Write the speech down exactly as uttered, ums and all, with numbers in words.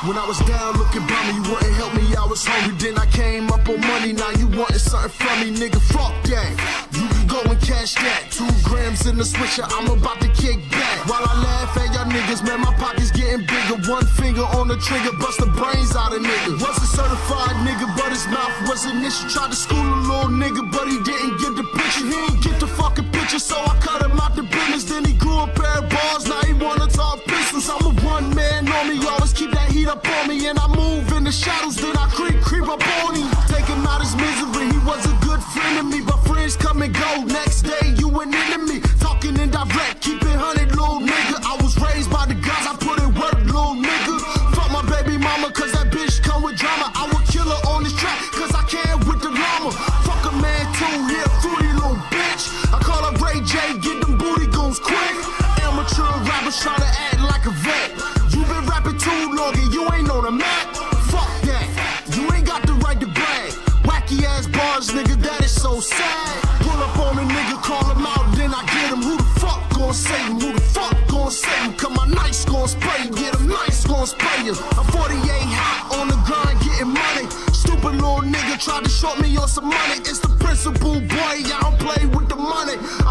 When I was down looking by me, you wouldn't help me, I was hungry. Then I came up on money, now you wanting something from me, nigga, fuck that. You can go and cash that. Two grams in the switcher, I'm about to kick back. While I laugh at y'all niggas, man, my pocket's getting bigger. One finger on the trigger, bust the brains out of nigga. Was a certified nigga, but his mouth was an issue. Tried to school a little nigga, but he didn't get the picture. He didn't get the fucking picture, so I cut him out the business. Then he grew a pair of balls, now he wanna talk pistols. I'm a one man on me, always keep that heat up on me. And I move in the shadows, then I creep, creep up on him. Take him out his misery, he was a good friend of me. But friends come and go, next day you an enemy. Talking indirect, keep it hundred, little nigga. I was raised by the guys, I put in work, little nigga. Fuck my baby mama, cause that bitch come with drama. I would kill her on this track, cause I can with the llama. Fuck a man too, here, fruity little bitch. I call her Ray J, get them booty goons quick. Amateur rappers trying to act like a vet. You been rapping too long and you ain't on the map. Fuck that, you ain't got the right to brag. Wacky ass bars, nigga, that is so sad. Pull up on a nigga, call him out, then I get him. Who the fuck gon' save him? Who the fuck gon' save him? Cause my nice gon' spray him, get him nice gon' spray him. I'm forty-eight hot on the grind, getting money. Stupid little nigga tried to short me on some money. It's the principal boy, I don't play with the money.